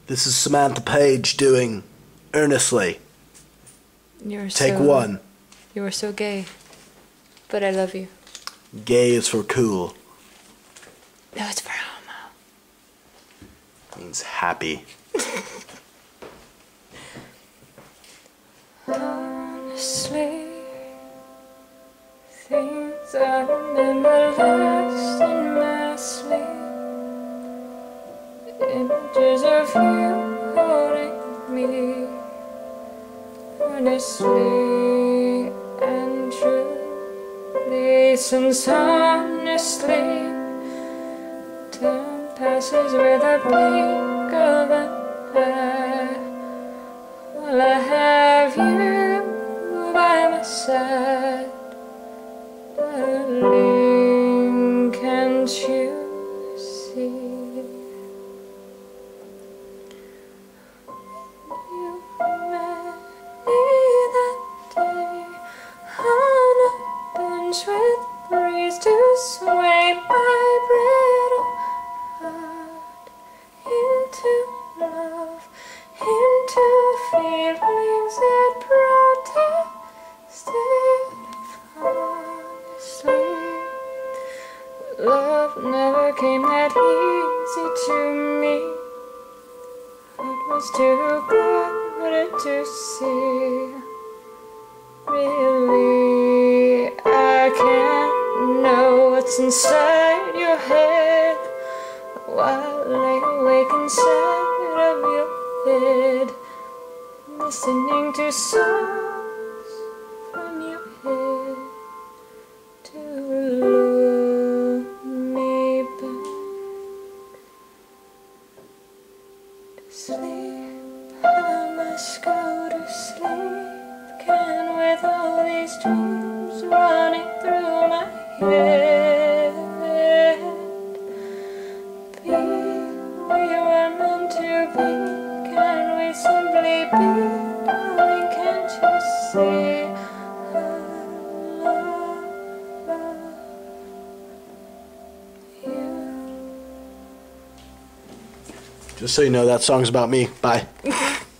This is Samantha Page doing Ernestly. Take one. You are so gay, but I love you. Gay is for cool. No, it's for homo. Means happy. Honestly, things I remember last in my sleep. Images of you holding me earnestly and truly, since honestly time passes with a blink of an eye. While I have you by my side, darling, can't you see? You met me that day on a bench with breeze to sway my brittle heart into love, into feelings that protested honestly. Love never came that easy to me. It was too good to see. Really, I can't know what's inside your head while I lay awake inside of your bed, listening to songs from your head to lure me back to sleep. I must go to sleep again with all these dreams running through my head. Be we were meant to be. Can we simply be? Darling, can't you see? I love you. Just so you know, that song's about me. Bye.